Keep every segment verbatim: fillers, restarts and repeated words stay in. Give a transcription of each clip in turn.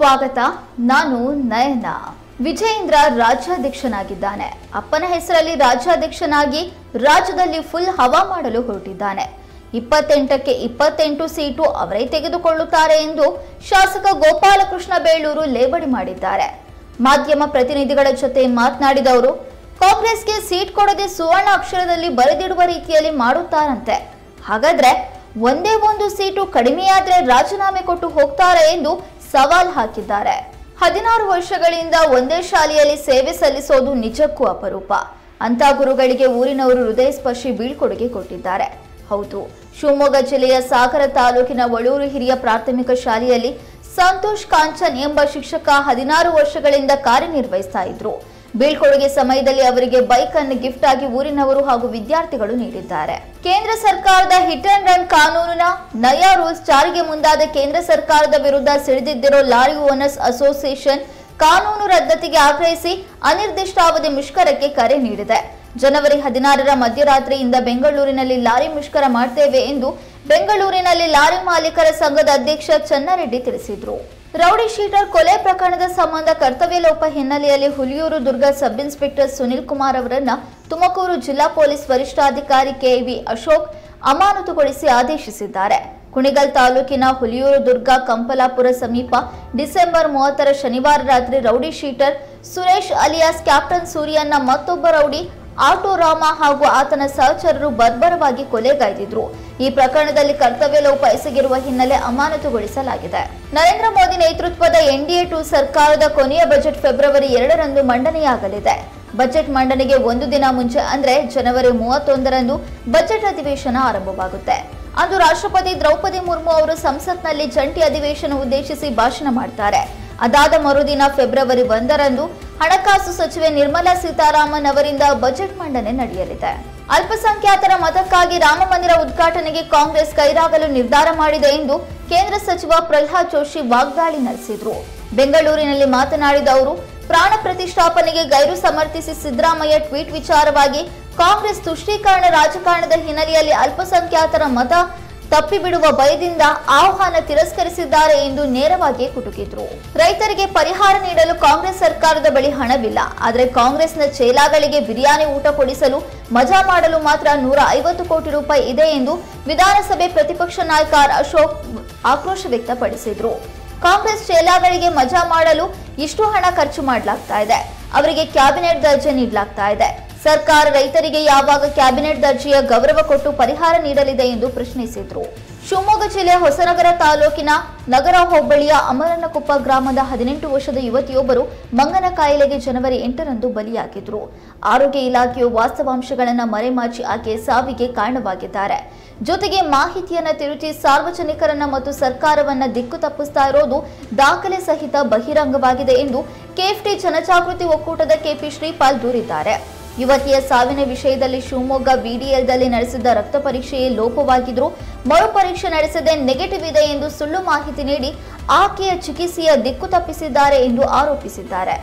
ಸ್ವಾಗತ. ನಾನು ನಯನ. ವಿಜಯೇಂದ್ರ ರಾಜ್ಯಾಧ್ಯಕ್ಷನಾಗಿದ್ದಾನೆ. ಅಪ್ಪನ ಹೆಸರಲ್ಲಿ ರಾಜ್ಯಾಧ್ಯಕ್ಷನಾಗಿ ರಾಜ್ಯದಲ್ಲಿ ಫುಲ್ ಹವಾ ಮಾಡಲು ಹೊರಟಿದ್ದಾನೆ. ಇಪ್ಪತ್ತೆಂಟಕ್ಕೆ ಇಪ್ಪತ್ತೆಂಟು ಸೀಟು ಅವರೇ ತೆಗೆದುಕೊಳ್ಳುತ್ತಾರೆ ಎಂದು ಶಾಸಕ ಗೋಪಾಲಕೃಷ್ಣ ಬೇಳೂರು ಲೇವಡಿ ಮಾಡಿದ್ದಾರೆ. ಮಾಧ್ಯಮ ಪ್ರತಿನಿಧಿಗಳ ಜೊತೆ ಮಾತನಾಡಿದವರು, ಕಾಂಗ್ರೆಸ್ಗೆ ಸೀಟ್ ಕೊಡದೆ ಸುವರ್ಣ ಅಕ್ಷರದಲ್ಲಿ ಬರೆದಿಡುವ ರೀತಿಯಲ್ಲಿ ಮಾಡುತ್ತಾರಂತೆ. ಹಾಗಾದ್ರೆ ಒಂದೇ ಒಂದು ಸೀಟು ಕಡಿಮೆಯಾದ್ರೆ ರಾಜೀನಾಮೆ ಕೊಟ್ಟು ಹೋಗ್ತಾರೆ ಎಂದು ಸವಾಲ್ ಹಾಕಿದ್ದಾರೆ. ಹದಿನಾರು ವರ್ಷಗಳಿಂದ ಒಂದೇ ಶಾಲೆಯಲ್ಲಿ ಸೇವೆ ಸಲ್ಲಿಸೋದು ನಿಜಕ್ಕೂ ಅಪರೂಪ. ಅಂತ ಗುರುಗಳಿಗೆ ಊರಿನವರು ಹೃದಯ ಸ್ಪರ್ಶಿ ಬೀಳ್ಕೊಡುಗೆ ಕೊಟ್ಟಿದ್ದಾರೆ. ಹೌದು, ಶಿವಮೊಗ್ಗ ಜಿಲ್ಲೆಯ ಸಾಗರ ತಾಲೂಕಿನ ವಳೂರು ಹಿರಿಯ ಪ್ರಾಥಮಿಕ ಶಾಲೆಯಲ್ಲಿ ಸಂತೋಷ್ ಕಾಂಚನ್ ಎಂಬ ಶಿಕ್ಷಕ ಹದಿನಾರು ವರ್ಷಗಳಿಂದ ಕಾರ್ಯನಿರ್ವಹಿಸ್ತಾ ಇದ್ರು. ಬೀಳ್ಕೊಡುಗೆ ಸಮಯದಲ್ಲಿ ಅವರಿಗೆ ಬೈಕ್ ಅನ್ನು ಗಿಫ್ಟ್ ಆಗಿ ಊರಿನವರು ಹಾಗೂ ವಿದ್ಯಾರ್ಥಿಗಳು ನೀಡಿದ್ದಾರೆ. ಕೇಂದ್ರ ಸರ್ಕಾರದ ಹಿಟ್ ಅಂಡ್ ರನ್ ಕಾನೂನಿನ ನಯಾ ರೂಲ್ಸ್ ಜಾರಿಗೆ ಮುಂದಾದ ಕೇಂದ್ರ ಸರ್ಕಾರದ ವಿರುದ್ಧ ಸಿಡಿದಿದ್ದಿರೋ ಲಾರಿ ಓನರ್ಸ್ ಅಸೋಸಿಯೇಷನ್ ಕಾನೂನು ರದ್ದತಿಗೆ ಆಗ್ರಹಿಸಿ ಅನಿರ್ದಿಷ್ಟಾವಧಿ ಮುಷ್ಕರಕ್ಕೆ ಕರೆ ನೀಡಿದೆ. ಜನವರಿ ಹದಿನಾರರ ಮಧ್ಯರಾತ್ರಿಯಿಂದ ಬೆಂಗಳೂರಿನಲ್ಲಿ ಲಾರಿ ಮುಷ್ಕರ ಮಾಡ್ತೇವೆ ಎಂದು ಬೆಂಗಳೂರಿನಲ್ಲಿ ಲಾರಿ ಮಾಲೀಕರ ಸಂಘದ ಅಧ್ಯಕ್ಷ ಚನ್ನಾರೆಡ್ಡಿ ತಿಳಿಸಿದ್ರು. ರೌಡಿ ಶೀಟರ್ ಕೊಲೆ ಪ್ರಕರಣದ ಸಂಬಂಧ ಕರ್ತವ್ಯ ಲೋಪ ಹಿನ್ನೆಲೆಯಲ್ಲಿ Huliyurdurga sub inspector Sunil Kumar ಅವರನ್ನ ತುಮಕೂರು ಜಿಲ್ಲಾ ಪೊಲೀಸ್ ವರಿಷ್ಠಾಧಿಕಾರಿ ಕೆವಿ ಅಶೋಕ್ ಅಮಾನತುಗೊಳಿಸಿ ಆದೇಶಿಸಿದ್ದಾರೆ. ಕುಣಿಗಲ್ ತಾಲೂಕಿನ ಹುಲಿಯೂರು ದುರ್ಗ ಕಂಪಲಾಪುರ ಸಮೀಪ ಡಿಸೆಂಬರ್ ಮೂವತ್ತರ ಶನಿವಾರ ರಾತ್ರಿ rowdy sheeter Suresh alias captain ಸೂರ್ಯನ ಮತ್ತೊಬ್ಬ ರೌಡಿ ಆಟೋ ರಾಮ ಹಾಗೂ ಆತನ ಸಹಚರರು ಬರ್ಬರವಾಗಿ ಕೊಲೆಗೈದಿದ್ರು. ಈ ಪ್ರಕರಣದಲ್ಲಿ ಕರ್ತವ್ಯ ಲೋಪ ಎಸಗಿರುವ ಹಿನ್ನೆಲೆ ಅಮಾನತುಗೊಳಿಸಲಾಗಿದೆ. ನರೇಂದ್ರ ಮೋದಿ ನೇತೃತ್ವದ ಎನ್ಡಿಎ ಟು ಸರ್ಕಾರದ ಕೊನೆಯ ಬಜೆಟ್ ಫೆಬ್ರವರಿ ಎರಡರಂದು ಮಂಡನೆಯಾಗಲಿದೆ. ಬಜೆಟ್ ಮಂಡನೆಗೆ ಒಂದು ದಿನ ಮುಂಚೆ ಅಂದ್ರೆ ಜನವರಿ ಮೂವತ್ತೊಂದರಂದು ಬಜೆಟ್ ಅಧಿವೇಶನ ಆರಂಭವಾಗುತ್ತೆ. ಅಂದು ರಾಷ್ಟ್ರಪತಿ ದ್ರೌಪದಿ ಮುರ್ಮು ಅವರು ಸಂಸತ್ನಲ್ಲಿ ಜಂಟಿ ಅಧಿವೇಶನ ಉದ್ದೇಶಿಸಿ ಭಾಷಣ ಮಾಡ್ತಾರೆ. ಅದಾದ ಮರುದಿನ ಫೆಬ್ರವರಿ ಒಂದರಂದು ಹಣಕಾಸು ಸಚಿವೆ ನಿರ್ಮಲಾ ಸೀತಾರಾಮನ್ ಅವರಿಂದ ಬಜೆಟ್ ಮಂಡನೆ ನಡೆಯಲಿದೆ. ಅಲ್ಪಸಂಖ್ಯಾತರ ಮತಕ್ಕಾಗಿ ರಾಮ ಮಂದಿರ ಉದ್ಘಾಟನೆಗೆ ಕಾಂಗ್ರೆಸ್ ಕೈರಾಗಲು ನಿರ್ಧಾರ ಮಾಡಿದೆ ಎಂದು ಕೇಂದ್ರ ಸಚಿವ ಪ್ರಹ್ಲಾದ್ ಜೋಶಿ ವಾಗ್ದಾಳಿ ನಡೆಸಿದ್ರು. ಬೆಂಗಳೂರಿನಲ್ಲಿ ಮಾತನಾಡಿದ ಅವರು, ಪ್ರಾಣ ಪ್ರತಿಷ್ಠಾಪನೆಗೆ ಗೈರು ಸಮರ್ಥಿಸಿ ಸಿದ್ದರಾಮಯ್ಯ ಟ್ವೀಟ್ ವಿಚಾರವಾಗಿ ಕಾಂಗ್ರೆಸ್ ತುಷ್ಟೀಕರಣ ರಾಜಕಾರಣದ ಹಿನ್ನೆಲೆಯಲ್ಲಿ ಅಲ್ಪಸಂಖ್ಯಾತರ ಮತ ತಪ್ಪಿಬಿಡುವ ಭಯದಿಂದ ಆಹ್ವಾನ ತಿರಸ್ಕರಿಸಿದ್ದಾರೆ ಎಂದು ನೇರವಾಗಿ ಕುಟುಕಿದ್ರು. ರೈತರಿಗೆ ಪರಿಹಾರ ನೀಡಲು ಕಾಂಗ್ರೆಸ್ ಸರ್ಕಾರದ ಬಳಿ ಹಣವಿಲ್ಲ. ಆದರೆ ಕಾಂಗ್ರೆಸ್ನ ಚೇಲಾಗಳಿಗೆ ಬಿರಿಯಾನಿ ಊಟ ಕೊಡಿಸಲು ಮಜಾ ಮಾಡಲು ಮಾತ್ರ ನೂರ ಐವತ್ತು ಕೋಟಿ ರೂಪಾಯಿ ಇದೆ ಎಂದು ವಿಧಾನಸಭೆ ಪ್ರತಿಪಕ್ಷ ನಾಯಕ ಆರ್ ಅಶೋಕ್ ಆಕ್ರೋಶ ವ್ಯಕ್ತಪಡಿಸಿದ್ರು. ಕಾಂಗ್ರೆಸ್ ಚೇಲಾಗಳಿಗೆ ಮಜಾ ಮಾಡಲು ಇಷ್ಟು ಹಣ ಖರ್ಚು ಮಾಡಲಾಗ್ತಾ ಇದೆ. ಅವರಿಗೆ ಕ್ಯಾಬಿನೆಟ್ ದರ್ಜೆ ನೀಡಲಾಗ್ತಾ ಇದೆ. ಸರ್ಕಾರ ರೈತರಿಗೆ ಯಾವಾಗ ಕ್ಯಾಬಿನೆಟ್ ದರ್ಜೆಯ ಗೌರವ ಕೊಟ್ಟು ಪರಿಹಾರ ನೀಡಲಿದೆ ಎಂದು ಪ್ರಶ್ನಿಸಿದ್ರು. ಶಿವಮೊಗ್ಗ ಜಿಲ್ಲೆಯ ಹೊಸನಗರ ತಾಲೂಕಿನ ನಗರ ಹೋಬಳಿಯ ಅಮರನಕೊಪ್ಪ ಗ್ರಾಮದ ಹದಿನೆಂಟು ವರ್ಷದ ಯುವತಿಯೊಬ್ಬರು ಮಂಗನ ಕಾಯಿಲೆಗೆ ಜನವರಿ ಎಂಟರಂದು ಬಲಿಯಾಗಿದ್ರು. ಆರೋಗ್ಯ ಇಲಾಖೆಯು ವಾಸ್ತವಾಂಶಗಳನ್ನು ಮರೆಮಾಚಿ ಆಕೆ ಸಾವಿಗೆ ಕಾರಣವಾಗಿದ್ದಾರೆ. ಜೊತೆಗೆ ಮಾಹಿತಿಯನ್ನ ತಿರುಚಿ ಸಾರ್ವಜನಿಕರನ್ನ ಮತ್ತು ಸರ್ಕಾರವನ್ನ ದಿಕ್ಕು ತಪ್ಪಿಸ್ತಾ ಇರೋದು ದಾಖಲೆ ಸಹಿತ ಬಹಿರಂಗವಾಗಿದೆ ಎಂದು ಕೆಎಫ್ಟಿ ಜನಜಾಗೃತಿ ಒಕ್ಕೂಟದ ಕೆಪಿ ಶ್ರೀಪಾಲ್ ದೂರಿದ್ದಾರೆ. ಯುವತಿಯ ಸಾವಿನ ವಿಷಯದಲ್ಲಿ ಶಿವಮೊಗ್ಗ ಬಿಡಿಎಲ್ದಲ್ಲಿ ನಡೆಸಿದ ರಕ್ತ ಪರೀಕ್ಷೆಯೇ ಲೋಪವಾಗಿದ್ರು. ಮರು ಪರೀಕ್ಷೆ ನಡೆಸದೆ ನೆಗೆಟಿವ್ ಇದೆ ಎಂದು ಸುಳ್ಳು ಮಾಹಿತಿ ನೀಡಿ ಆಕೆಯ ಚಿಕಿತ್ಸೆಯ ದಿಕ್ಕು ತಪ್ಪಿಸಿದ್ದಾರೆ ಎಂದು ಆರೋಪಿಸಿದ್ದಾರೆ.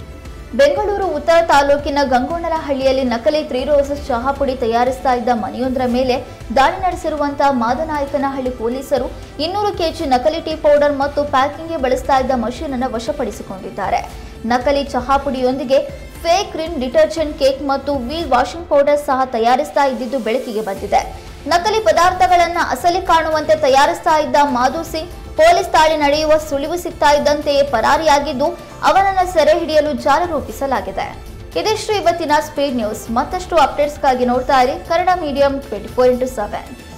ಬೆಂಗಳೂರು ಉತ್ತರ ತಾಲೂಕಿನ ಗಂಗೋನಹಳ್ಳಿಯಲ್ಲಿ ನಕಲಿ ತ್ರೀ ರೋಸಸ್ ಚಹಾ ಪುಡಿ ತಯಾರಿಸ್ತಾ ಇದ್ದ ಮನೆಯೊಂದರ ಮೇಲೆ ದಾಳಿ ನಡೆಸಿರುವಂತಹ ಮಾದನಾಯಕನಹಳ್ಳಿ ಪೊಲೀಸರು ಇನ್ನೂರು ಕೆಜಿ ನಕಲಿ ಟೀ ಪೌಡರ್ ಮತ್ತು ಪ್ಯಾಕಿಂಗ್ಗೆ ಬಳಸ್ತಾ ಇದ್ದ ಮಷೀನ್ ಅನ್ನು ವಶಪಡಿಸಿಕೊಂಡಿದ್ದಾರೆ. ನಕಲಿ ಚಹಾ ಪುಡಿಯೊಂದಿಗೆ ಫೇಕ್ ರಿನ್ ಡಿಟರ್ಜೆಂಟ್ ಕೇಕ್ ಮತ್ತು ವೀಲ್ ವಾಷಿಂಗ್ ಪೌಡರ್ ಸಹ ತಯಾರಿಸ್ತಾ ಇದ್ದಿದ್ದು ಬೆಳಕಿಗೆ ಬಂದಿದೆ. ನಕಲಿ ಪದಾರ್ಥಗಳನ್ನು ಅಸಲಿ ಕಾಣುವಂತೆ ತಯಾರಿಸ್ತಾ ಇದ್ದ ಮಾಧು ಸಿಂಗ್ ಪೊಲೀಸ್ ದಾಳಿ ನಡೆಯುವ ಸುಳಿವು ಸಿಗ್ತಾ ಇದ್ದಂತೆಯೇ ಪರಾರಿಯಾಗಿದ್ದು ಅವನನ್ನು ಸೆರೆ ಹಿಡಿಯಲು ಜಾಲ ರೂಪಿಸಲಾಗಿದೆ. ಇದಿಷ್ಟು ಇವತ್ತಿನ ಸ್ಪೀಡ್ ನ್ಯೂಸ್. ಮತ್ತಷ್ಟು ಅಪ್ಡೇಟ್ಸ್ಗಾಗಿ ನೋಡ್ತಾ ಇರಿ Kannada medium twenty four into seven.